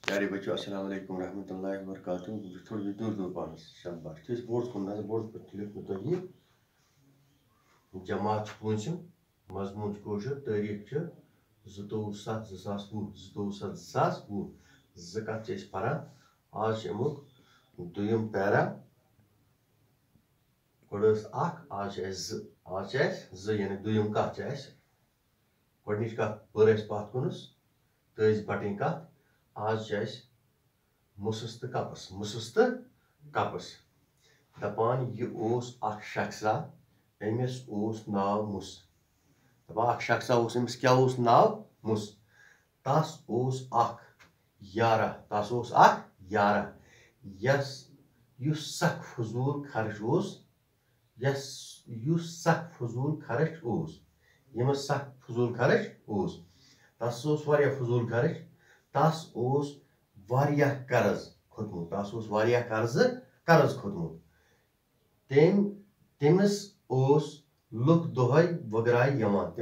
پیارے بچوں السلام علیکم ورحمۃ اللہ وبرکاتہ تھوڑی دور دور پانس شمبار تھس بورڈ کن نظر بورڈ پہ لکھمت تہ یہ جماعت پوٗنٛژِم مضموٗن کٲشُر تٲریٖخ چھُ 22/7/2020 زٕ کتھ چھِ أسۍ پران آز چھِ امیُک دوٚیِم پیرا گۄڈٕ ٲس اکھ آز چھِ اَسہِ زٕ یعنی دوٚیِم کتھ چھِ اَسہِ گۄڈنِچ کتھ بٔر اَسہِ پتھ کُنس تٔژۍ بٹٕنۍ کتھ آز چھِ اَسہِ مُسٕس تہٕ کپس دپان یہِ اوس اکھ شخصا أمِس اوس ناو مُس دپان اکھ شخصا اوس أمِس کیٛاہ اوس ناو مُس تس اوس اکھ یارا یُس سخ فضوٗل خرٕچ اوس ییٚمِس سخ فضوٗل خرٕچ اوس تس اوس واریاہ فضوٗل خرٕچ تس اوس واریاہ قرض کھوٚتمُت تٔمِس اوس لُکھ دۄہے وٕگراے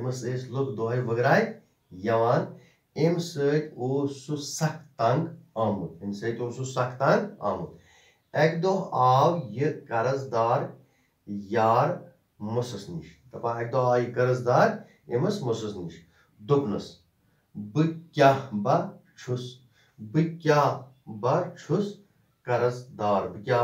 یِوان اَمہِ سۭتۍ اوس سُہ سخ تنگ آمُت اکہِ دۄہ آو یہِ قرض دار یار مُسس نِش دوٚپنس بہٕ کیٛاہ با چھُس قرض دار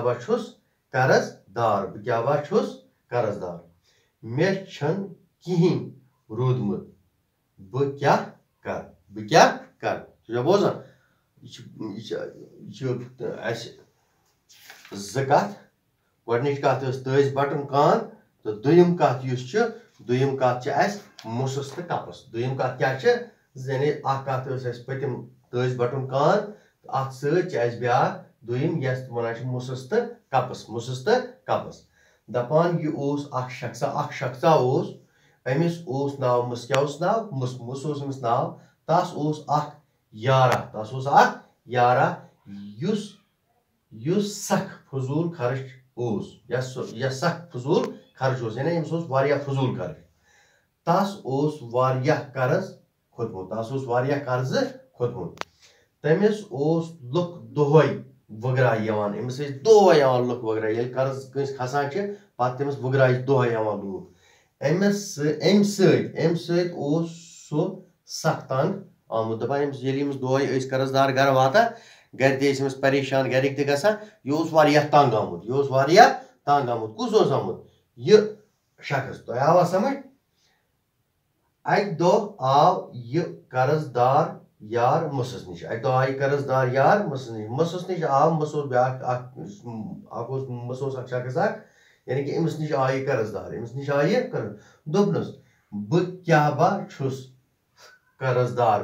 مےٚ چھُنہٕ کِہینۍ روٗدمُت بہٕ کیٛاہ کرٕ بوزان یہِ چھِ اَسہِ زٕ کتھ گۄڈنِچ کتھ ٲس تٲژۍ بٹُن کان تہٕ دوٚیِم کتھ چھِ اَسہِ مُسس تہٕ کپس دوٚیِم کتھ کیٛاہ چھِ یعنی اکھ کتھ ٲس اَسہِ پٔتِم تٲژۍ بٹُن کان تہٕ اتھ سۭتۍ چھِ اَسہِ بیٛاکھ دوٚیِم یَتھ وَنان چھِ مُسس تہٕ کپس دپان یہِ اوس اکھ شخصا اوس أمِس اوس ناو مُس کیٛاہ اوس ناو مُس اوس أمِس ناو تس اوس اکھ یارا یُس سخ فضوٗل خرٕچ اوس یعنی أمِس اوس واریاہ فضوٗل خرٕچ تس اوس واریاہ قرض کھوٚتمُت تٔمِس اوس لُکھ دۄہے وٕگراے یِوان أمِس ٲسۍ دۄہے یِوان لُکھ وٕگراے ییٚلہِ قرض کٲنٛسہِ کھسان چھِ پتہٕ تٔمِس وٕگراے دۄہے یِوان لوٗکھ اَمہِ سۭتۍ اوس سُہ سخ تنگ آمُت دپان ییٚلہِ أمِس دۄہے ٲسۍ قرض دار گرٕ واتان گرِ تہِ ٲسۍ أمِس پریشان گرِکۍ تہِ گژھان یہِ اوس واریاہ تنگ آمُت کُس اوس آمُت یہِ شخص تۄہہِ آوا سمجھ اکہِ دۄہ آو یہِ قرض دار یار مُسس نِش مُسس نِش آو مُس اوس بیٛاکھ مُس اوس اکھ شخص اکھ یعنی کہِ أمِس نِش آو یہِ قرض دار دوٚپنس بہٕ کیٛاہ با چھُس قرض دار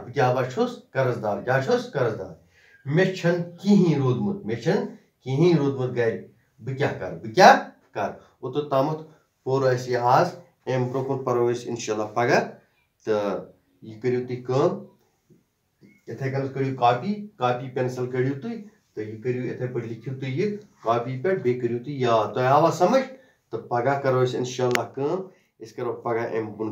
مےٚ چھُنہٕ کِہینۍ روٗدمُت گرِ بہٕ کیٛاہ کرٕ اوٚتَتھ تامتھ پوٚر اَسہِ یہِ آز اَمہِ برونٛہہ کُن پرو أسۍ انشاء اللہ پگاہ تہٕ یہِ کٔرِو تُہۍ کٲم یِتھٕے کٔنۍ کٔرِو کاپی پینسل کٔڑِو تُہۍ تہٕ یہِ کٔرِو یِتھٕے پٲٹھۍ لیکھِو تُہۍ یہِ کاپی پٮ۪ٹھ بیٚیہِ کٔرِو تُہۍ یاد تۄہہِ آوا سمجھ تہٕ پگاہ کرو أسۍ انشاء اللہ کٲم أسۍ کرو پگاہ اَمہِ بۄن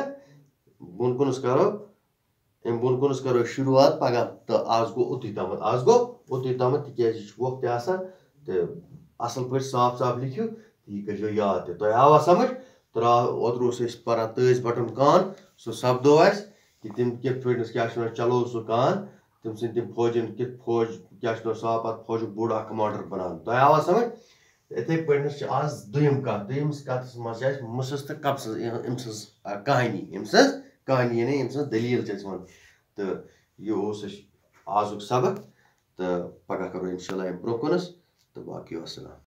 کُنس کرو شروعات پگاہ تہٕ آز گوٚو اوٚتُے تامتھ تِکیٛازِ یہِ چھُ وقت تہِ آسان تہٕ اصل پٲٹھۍ صاف لیکھِو تہٕ یہِ کٔرزیٚو یاد تہِ تۄہہِ آوا سمجھ اوترٕ اوس أسۍ پران تٲژۍ بٹُن کان سُہ سپدو اَسہِ کہِ تِم کِتھ پٲٹھۍ کیٛاہ چھِ وَنان چلو سُہ کان تٔمۍ سٕنٛدۍ تِم فوجن فوج کیٛاہ چھِ سُہ آو پتہٕ فوجُک بوٚڑ اکھ کمانڈر بناونہٕ تۄہہِ آوا سمجھ یِتھٕے پٲٹھۍ چھِ آز دوٚیِم کتھ کتھس منٛز چھِ اَسہِ مُسس تہٕ کپسس أمۍ سٕنٛز کہانی یعنی أمۍ سٕنٛز دٔلیٖل چھِ أسۍ وَنان تہٕ یہِ اوس اَسہِ آزُک سبق تہٕ پگاہ کرو انشاء اللہ اَمہِ برونٛہہ کُنس تہٕ باقٕے وسلام